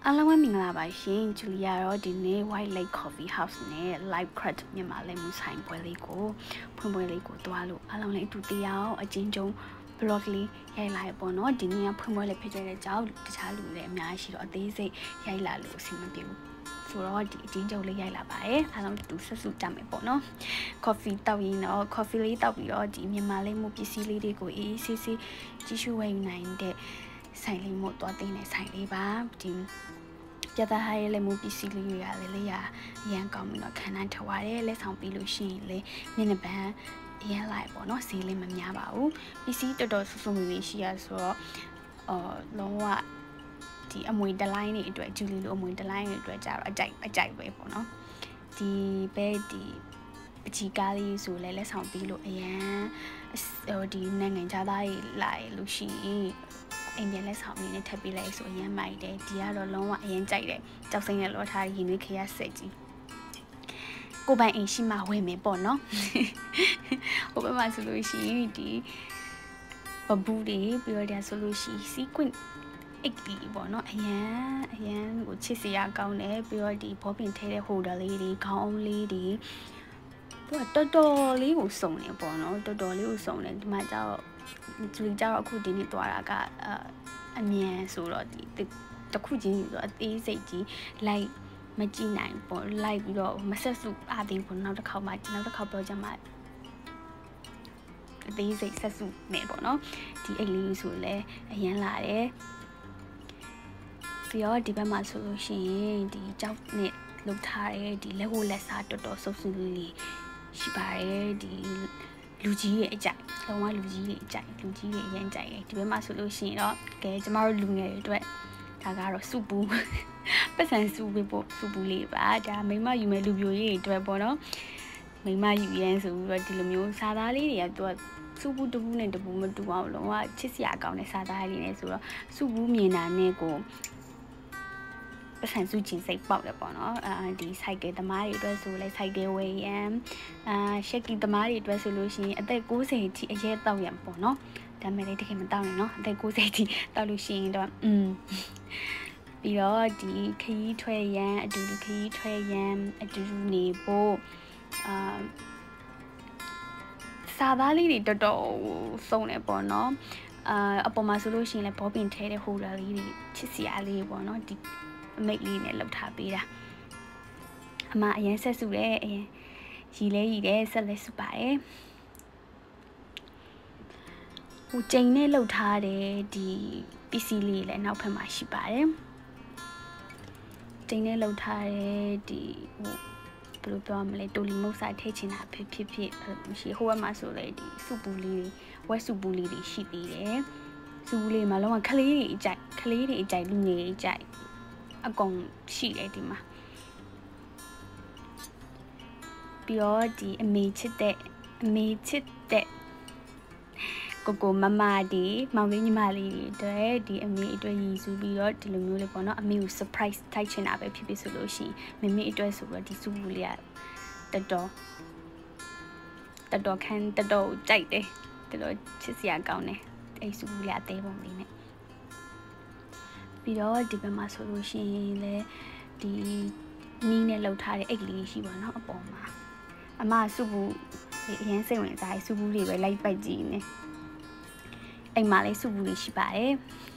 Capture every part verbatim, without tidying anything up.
အားလုံးပဲမင်္ဂလာပါရှင်ဂျူလီယာရောဒီနေ့ White Lake Coffee House နဲ့ Live Craft မြန်မာလိမ်မှုဆိုင်ပွဲလေးကိုဖွင့်ပွဲလေးကိုတွားလို့အားလုံးလည်းအတူတရားအောင်အချင်းချင်း blog လေးရိုက်လာရပေါ့နော်ဒီနေ့ကဖွင့်ပွဲလေးဖြစ်တဲ့ကြောင့်တခြားလူတွေအများကြီးရှိတော့အသေးစိတ်ရိုက်လာလို့အဆင်မပြေဘူးဆိုတော့ဒီအချင်းချင်းလေးရိုက်လာပါတယ်အားလုံးတူဆက်စုကြမယ်ပေါ့နော် coffee တောက်ရင်တော့ coffee လေးတောက်ပြီးတော့ဒီမြန်မာလိမ်မှုပစ္စည်းလေးတွေကိုအေးအေးဆေးဆေးကြီးစုဝယ်ယူနိုင်တဲ့ဆိုင်လေးမို့တွားသိနေဆိုင်လေးပါဒီပြသဟာရဲ့လက်မှုပစ္စည်းလေးတွေကလည်းလေရရန်ကောင်းပြီးတော့ခန်းတိုင်းထွက်ရတယ်လက်ဆောင်ပြီးလို့ရှိရင်လေမျက်နှာပန်းရန်လိုက်ပေါ့နော်ဈေးလေးမများပါဘူးပစ္စည်းတော်တော်ဆူဆူမီမီရှိရဆိုတော့အော်လုံးဝဒီအမွေတလိုင်းတွေအတွက်ဂျူလီလိုအမွေတလိုင်းတွေအတွက်ကြတော့အကြိုက်အကြိုက်ပဲပေါ့နော်ဒီပဲဒီပချီကားလေးဆိုလဲလက်ဆောင်ပြီးလို့အရန်ဟိုဒီနိုင်ငံခြားသားတွေလာလို့ရှိရင်အိမ်ပြန်လက်ဆောင်လေးနဲ့ထပ်ပေးလိုက်ဆိုအရင်မိုက်တယ်ဒီကတော့လုံးဝအရင်ကြိုက်တယ်ကြောက်စိမ့်နဲ့လောထားရင်နွေးခရဆက်ကြီးကိုပိုင်အိမ်ရှိမှဝယ်မယ်ပေါ့နော်ဟိုဘက်မှာဆိုလို့ရှိရင်ဒီဘဘူးတွေပြီးတော့ဒါဆိုလို့ရှိရင် sequin အိတ်ကြီးပေါ့နော်အရန်အရန်ကိုချစ်စရာကောင်းတယ်ပြီးတော့ဒီဘောပင်ထဲတဲ့ holder လေးတွေခေါင်းအုံးလေးတွေသူကတော်တော်လေးကိုစုံနေပေါ့နော်တော်တော်လေးကိုစုံနေဒီမှာကျတော့ဂျူလီကျတော့အခုဒီနေ့သွားတာကအမြန်ဆိုတော့ဒီတခုချင်းဆိုတော့အသေးစိတ်ကြီးလိုက်မကြည့်နိုင်ပေါ့လိုက်ပြီးတော့မဆက်စုအားသေးဘူးနောက်တစ်ခေါက်မှနောက်တစ်ခေါက်ပြောကြမှာအသေးစိတ်ဆက်စုနေပေါ့နော်ဒီအိတ်လေးဆိုလဲအရန်လာတယ်ပြီးတော့ဒီဘက်မှာဆိုလို့ရှိရင်ဒီကြောက်နဲ့လုပ်ထားတဲ့ဒီလက်ဝတ်လက်စားတော်တော်ဆုပ်ဆုပ်လေးရှိပါတယ်ဒီလူကြီးရဲ့အကြိုက်လုံးဝလူကြီးရဲ့အကြိုက်လူကြီးရဲ့အရင်ကြိုက်တယ်ဒီဘက်မှာဆိုလို့ရှိရင်တော့ကဲကျမတို့လူငယ်တွေအတွက်ဒါကတော့စုပူပတ်စံစုပေးဖို့စုပူလေးပါဒါမိမယူမဲ့လူပြိုကြီးတွေအတွက်ပေါ့နော်မိမယူရန်ဆိုပြီးတော့ဒီလိုမျိုးစာသားလေးတွေကသူကစုပူတပူနဲ့တပူမတူအောင်လုံးဝချစ်စရာကောင်းတဲ့စာသားလေးနဲ့ဆိုတော့စုပူမြင်တာနဲ့ကိုပတ်စံစုချင်းစိတ်ပေါက်တယ်ပေါ့နော်အာဒီ cycle သမားတွေအတွက်ဆိုလဲ cycle ဝယ်ရန်အာရှက်ကီသမားတွေအတွက်ဆိုလို့ရှိရင်အသက်၉၀အထိအရဲတောက်ရန်ပေါ့နော်ဒါမဲ့လည်းတကယ်မတောက်နဲ့နော်အသက်၉၀အထိတောက်လို့ရှိရင်တော့อืมပြီးတော့ဒီခရီးထွက်ရန်အတူတူခရီးထွက်ရန်အတူတူနေဖို့အာစာသားလေးတွေတော်တော်စုံတယ်ပေါ့နော်အာအပေါ်မှာဆိုလို့ရှိရင်လည်းဘောပင်ထဲတဲ့ holder လေးတွေချစ်စရာလေးပေါ့နော်ဒီအမိတ်လေးနဲ့လောက်ထားပေးတာအမအရင်ဆက်စုတယ်အရင်ရီလဲရီတယ်ဆက်လဲစုပါတယ်ဟိုချိန်နဲ့လောက်ထားတယ်ဒီပစ္စည်းလေးလည်းနောက်ဖက်မှာရှိပါတယ်ချိန်နဲ့လောက်ထားတယ်ဒီဟိုဘယ်လိုပြောမလဲတိုလီမုတ်စာထည့်ချင်တာဖြစ်ဖြစ်ဖြစ်မရှိဟိုဘက်မှာဆိုလေဒီစုပူလေးတွေဝက်စုပူလေးတွေရှိသေးတယ်စုပူလေးမှာလုံးဝခလေးတွေအကြိုက်ခလေးတွေအကြိုက်လူငယ်တွေအကြိုက်အကုန်ရှိတယ်ဒီမှာပြီးတော့ဒီအမေချစ်တဲ့အမေချစ်တဲ့ကိုကိုမမဒီမောင်လေးညီမလေးတွေအတွက်ဒီအမေအတွက်ရည်စူးပြီးတော့ဒီလိုမျိုးလေးပေါ့နော်အမေကို surprise ထိုက်ချင်တာပဲဖြစ်ဖြစ်ဆိုလို့ရှိရင်မမေအတွက်ဆိုတော့ဒီစုဘူးလေးကတော်တော်တော်တော်ခန်းတော်တော်ကြိုက်တယ်တော်တော်ချစ်စရာကောင်းတယ်အဲ့စုဘူးလေးအသေးပုံလေးနဲ့ပြီးတော့ဒီဘက်မှာဆိုလို့ရှိရင်လေဒီနီးနဲ့လှုပ်ထားတဲ့အိတ်လေးရှိပါတော့အပေါ်မှာအမစုဘူးအရင်စိတ်ဝင်စားစုဘူးလေးပဲလိုက်ပိုက်ကြည့်နေအိမ်မှာလေးစုဘူးလေးရှိပါတယ်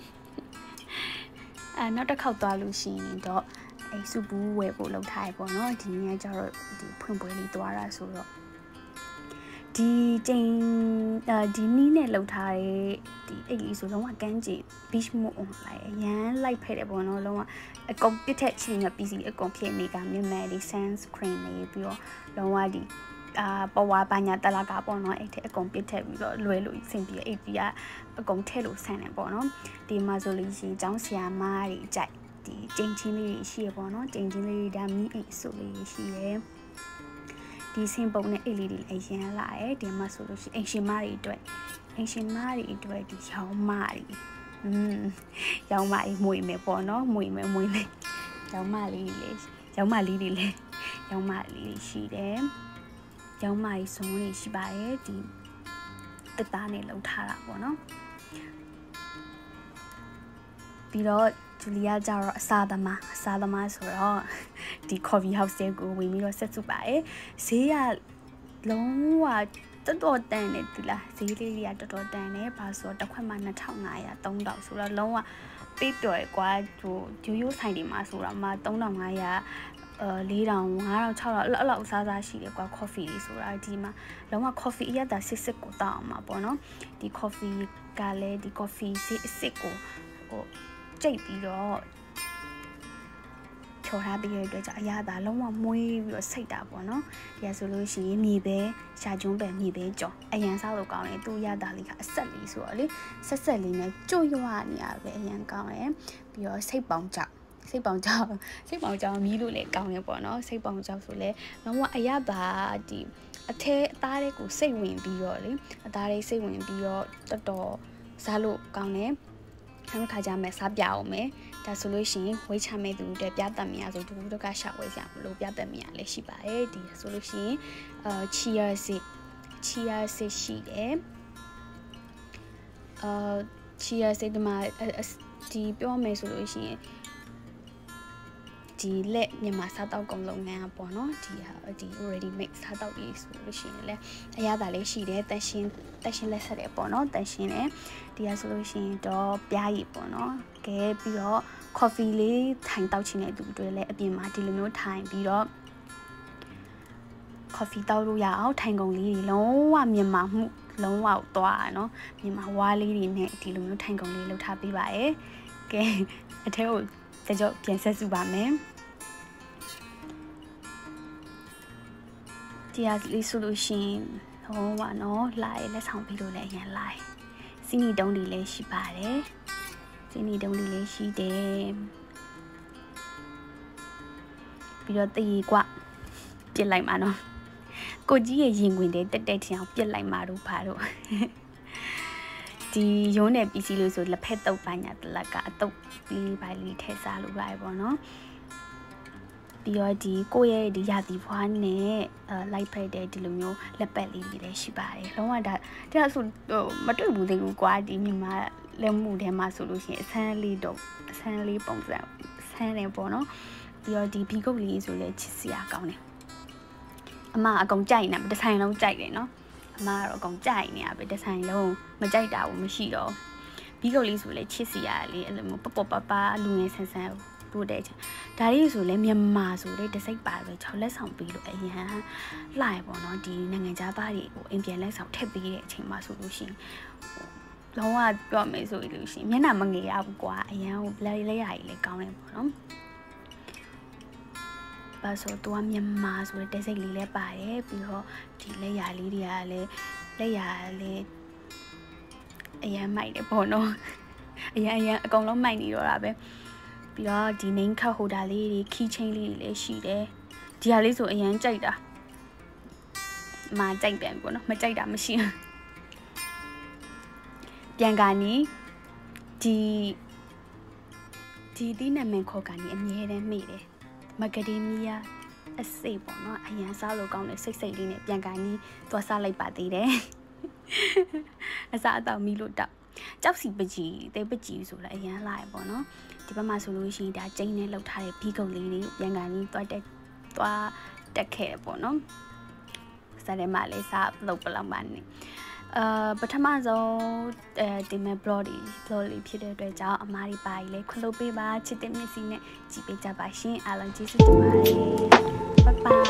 အဲနောက်တစ်ခေါက်သွားလို့ရှိရင်တော့အဲစုဘူးဝယ်ဖို့လှုပ်ထားရပေါ့နော်ဒီနေ့ကကျတော့ဒီဖွင့်ပွဲလေးသွားတာဆိုတော့ဒီချိန်ဒီနီးနဲ့လှုပ်ထားတဲ့ဒီအိတ်လေးဆိုလုံးဝကန်းကြီး beach mode on လိုက်အရန်လိုက်ဖက်တယ်ပေါ့နော်လုံးဝအကုန်ပြစ်ထက်ချင်းက ပီစီ အကုန်ဖြစ်နေကမြင်မယ်ဒီ sunscreen လေးပြီးတော့လုံးဝဒီအာပဝါပညာတလာကပေါ့နော်အဲ့ထက်အကုန်ပြစ်ထက်ပြီးတော့လွယ်လို့အဆင်ပြေအိတ်ကြီးကအကုန်ထည့်လို့ဆန်တယ်ပေါ့နော်ဒီမှာဆိုလို့ရှိရင်ကျောင်းဆရာမတွေကြိုက်ဒီချိန်ချင်းလေးရှိရပေါ့နော်ချိန်ချင်းလေးဒါမီးအိတ်ဆိုလေးရှိတယ်ဒီစင်ပုံနဲ့အိတ်လေးတွေအရင်လာတယ်ဒီမှာဆိုလို့ရှိရင်အင်ရှင်မတွေအတွက်အင်ရှင်မတွေအတွက်ဒီရောင်းမတွေอืมရောင်းမအေးမွေမယ်ပေါ့နော်မွေမယ်မွေမယ်ရောင်းမလေးလေးရောင်းမလေးတွေလည်းရောင်းမလေးရှိတယ်ရောင်းမကြီးစုံလေးရှိပါတယ်ဒီတသားနဲ့လှုပ်ထားတာပေါ့နော်ပြီးတော့ဂျဂျူလီယာကျတော့အစားသမားအစားသမားဆိုတော့ဒီ coffee house ကိုဝင်ပြီးတော့ဆက်စုပါတယ်ဈေးကလုံးဝတော်တော်တန်နေဒီလားဈေးလေးလေးကတော်တော်တန်နေဘာဆိုတော့တစ်ခွက်မှနှစ်ထောင်ငါးရာသုံးထောင်ဆိုတော့လုံးဝပေးပျော်ရကွာဟိုဂျူယိုဆိုင်တွေမှာဆိုတော့မှသုံးထောင်ငါးရာအဲလေးထောင်ငါးထောင်ခြောက်ထောင်အဲ့လောက်အစားအစားရှိတယ်ကွာ coffee လေးဆိုတာဒီမှာလုံးဝ coffee အရသာစစ်စစ်ကိုတောက်အောင်မှာပေါ့နော်ဒီ coffee ကလည်းဒီ coffee စစ်စစ်ကိုဟိုကြိတ်ပြီးတော့ချော်ထားပြီးရတဲ့အတွက်ကြောင့်အရသာလုံးဝမွေးပြီးတော့စိတ်တာပေါ့နော်ဒီကဆိုလို့ရှိရင်မြေပဲရှာကျွန်းပဲမြေပဲကြော်အရန်စားလို့ကောင်းတယ်သူ့ရသာလေးကအဆက်လေးဆိုတော့လေဆက်ဆက်လေးနဲ့ကြွရွနေရပဲအရန်ကောင်းတယ်ပြီးတော့စိတ်ပေါင်ကြောက်စိတ်ပေါင်ကြောက်စိတ်ပေါင်ကြောက်မြည်လို့လည်းကောင်းတယ်ပေါ့နော်စိတ်ပေါင်ကြောက်ဆိုလဲလုံးဝအရသာဒီအထဲအသားတွေကိုစိတ်ဝင်ပြီးတော့လေအသားတွေစိတ်ဝင်ပြီးတော့တော်တော်စားလို့ကောင်းတယ်နောက်တစ်ခါကျမှစားပြအောင်မယ်ဒါဆိုလို့ရှိရင်ဝိတ်ချမဲ့သူတွေပြတ်တတ်မြာဆိုတူတူကရှာဝဲစရာမလိုပြတ်တတ်မြာလည်းရှိပါတယ်ဒီဆိုလို့ရှိရင်အာ chia seed chia seed ရှိတယ်အာ chia seed ဒီမှာဒီပြောမယ်ဆိုလို့ရှိရင်ဒီလက်မြန်မာစားတောက်ကုန်လုပ်ငန်းပေါ့နော်ဒီဟာဒီ ready mix စားတောက်ရေးဆိုလို့ရှိရင်လည်းအရသာလေးရှိတယ်တန်ရှင်းတန်ရှင်းလက်ဆက်တယ်ပေါ့နော်တန်ရှင်းတယ်ဒီဟာဆိုလို့ရှိရင်တော့ပြားရည်ပေါ့နော်ကဲပြီးတော့ coffee လေးထိုင်တောက်ချင်တဲ့သူတွေလည်းအပြင်မှာဒီလိုမျိုးထိုင်ပြီးတော့ coffee တောက်လို့ရအောင်ထိုင်ကုန်လေးတွေလုံးဝမြန်မာမှုလုံးဝသွားရနော်မြန်မာဝါးလေးတွေနဲ့ဒီလိုမျိုးထိုင်ကုန်လေးလှုပ်ထားပေးပါရယ်ကဲအထဲကိုတကြောပြန်ဆက်စုပါမယ်ဒီဟာလေးဆိုလို့ရှိရင်ဟောပါနော်လာရလက်ဆောင်ပြီးလို့လည်းအရင်လာစီနီတုံးတွေလည်းရှိပါတယ်စီနီတုံးတွေလည်းရှိတယ်ပြီးတော့တရေကွပြစ်လိုက်မှာနော်ကိုကြီးရဲ့ရင်ခွင်တွေတက်တက်ထင်အောင်ပြစ်လိုက်မှာတို့ပါတို့ဒီရုံးနယ်ပစ္စည်းလို့ဆိုလက်ဖက်တုပ်ပိုင်းညာတလက်ကအတုပ်လေးပိုင်းလေးထည့်စားလို့ရတယ်ပေါ့နော်ပြီးတော့ဒီကိုယ့်ရဲ့ဒီရာသီဖွားနဲ့အဲလိုက်ဖက်တဲ့ဒီလိုမျိုးလက်ပတ်လေးတွေလည်းရှိပါတယ်လုံးဝဒါဒါဆိုဟိုမတွေ့ဘူးသေးဘူးကွာဒီမြန်မာလက်မှုထဲမှာဆိုလို့ရှိရင်အဆန်းလေးတော့အဆန်းလေးပုံစံဆန်းတယ်ပေါ့နော်ပြီးတော့ဒီဘီကုတ်လေးဆိုလည်းချစ်စရာကောင်းတယ်အမအကုန်ကြိုက်နေတစ်ဆိုင်လုံးကြိုက်တယ်နော်အမကတော့အကုန်ကြိုက်နေရပဲတစ်ဆိုင်လုံးမကြိုက်တာဘူးမရှိတော့ဘီကုတ်လေးဆိုလည်းချစ်စရာလေးအဲ့လိုမျိုးပပပပလူငယ်ဆန်းဆန်းတို့တဲ့ဒါလေးဆိုလည်းမြန်မာဆိုလေတစ်စိတ်ပါပဲ၆လက်ဆောင်ပေးလို့အရန်လှရပေါ့နော်ဒီနိုင်ငံခြားသားတွေကိုအိမ်ပြန်လက်ဆောင်ထည့်ပေးတဲ့အချိန်မှာဆိုလို့ရှိရင်လုံးဝပြောမယ်ဆိုလို့ရှိရင်မျက်နှာမငယ်ရဘူးကွာအရန်ဟိုလက်လက်ရည်လည်းကောင်းတယ်ပေါ့နော်ပါဆိုတော့မြန်မာဆိုတဲ့စိတ်လေးလည်းပါတယ်ပြီးတော့ဒီလက်ရလေးတွေကလည်းလက်ရလေးအရန်မိုက်တယ်ပေါ့နော်အရန်အရန်အကုန်လုံးမိုက်နေတော့တာပဲပြီးတော့ဒီ name card holder လေးတွေ key chain လေးတွေလည်းရှိတယ်ဒီဟာလေးဆိုအရန်ကြိုက်တာမကြိုက်ပြန်ပေါ့နော်မကြိုက်တာမရှိဘူးပြန်ကနီဒီဒီဒီနာမည်ခေါ်ကနီအမြဲတမ်းမိတယ်မကဒမီယာအစိပ်ပေါ့နော်အရန်စားလို့ကောင်းတဲ့စိတ်စိတ်လေးနဲ့ပြန်ကနီသွားစားလိုက်ပါသေးတယ်အစားအသောက်မီလို့တောက်ကြောက်စီပကြီးတဲပကြီးဆိုလည်းအရန်လာရပေါ့နော်ဒီဘက်မှာဆိုလို့ရှိရင်ဒါကျင်းနဲ့လှုပ်ထားတဲ့ဘီကုတ်လေးတွေပြန်ကန်ကြီးတွားတက်တွားတက်ခဲ့ပေါ့နော်စားတယ်မှလည်းစားလှုပ်ပလောက်ပါနေအာပထမဆုံးအဲဒီမဲ့ blog တွေ blog လေးဖြစ်တဲ့အတွက်ကြောင့်အမားဒီပါကြီးလေးခွလို့ပေးပါချစ်တဲ့မျက်စိနဲ့ကြည့်ပေးကြပါရှင်အားလုံးကျေးဇူးတင်ပါတယ် bye bye